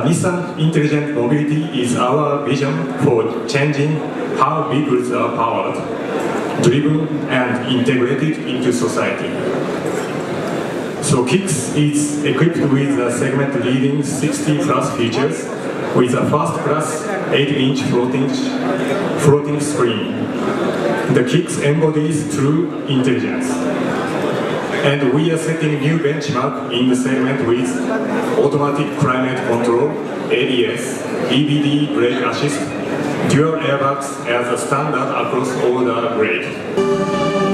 Nissan Intelligent Mobility is our vision for changing how vehicles are powered, driven and integrated into society. So Kicks is equipped with a segment-leading 60+ features with a first-class 8-inch floating screen. The Kicks embodies true intelligence. And we are setting new benchmark in the segment with automatic climate control, ABS, EBD brake assist, dual airbags as a standard across all the grade.